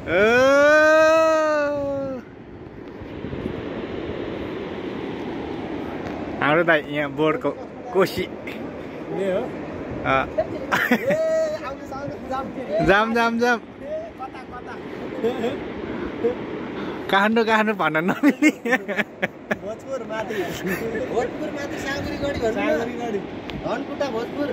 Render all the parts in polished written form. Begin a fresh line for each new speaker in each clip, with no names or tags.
हाम्रो त यहाँ बोर्डको कोसी जाम जाम जाम काठमाडौँ काठमाडौँ भन्न नमिल्ने
भोजपुर माथि साँगुरीगढी धनकुटा भोजपुर।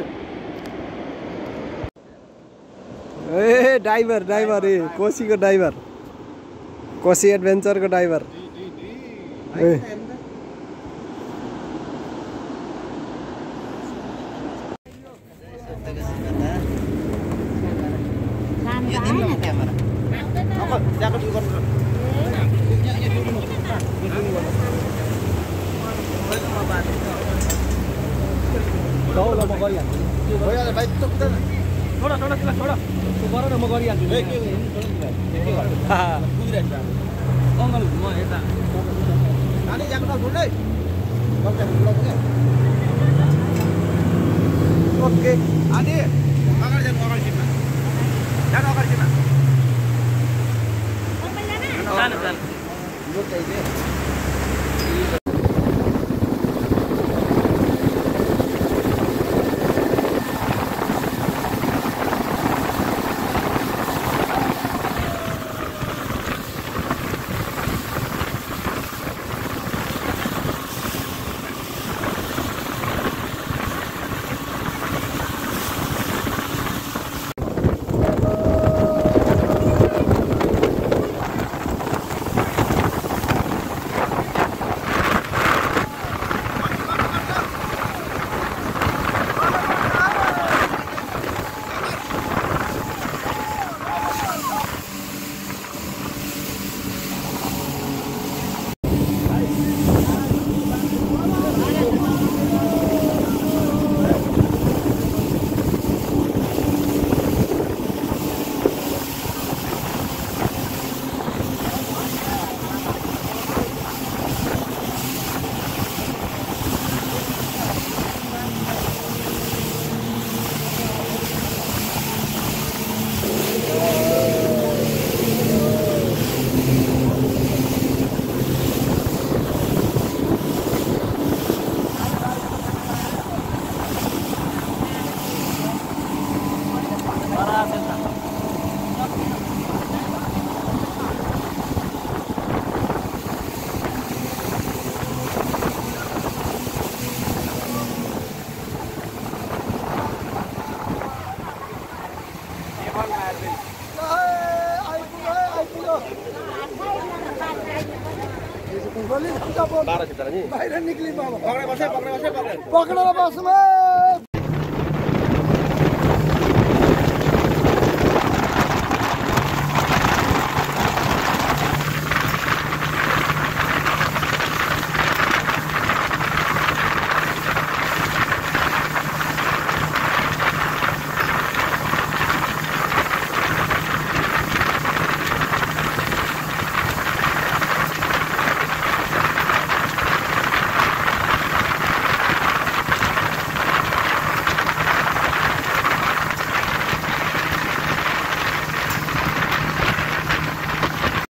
ए ड्राइभर ड्राइभर ए कोसीको ड्राइभर कोसी एडभेन्चरको ड्राइभर ए
छोडा छोडा छोडा छोडा गर न म गरिहाल्छु अङ्गल म यता नानी जानु नछोड्दै
ओके
आदि अगाडि जानु अगाडि सिटमा जानु अगाडि सिटमा जानु जानु यो चाहिँ
पक्रेर बस्नु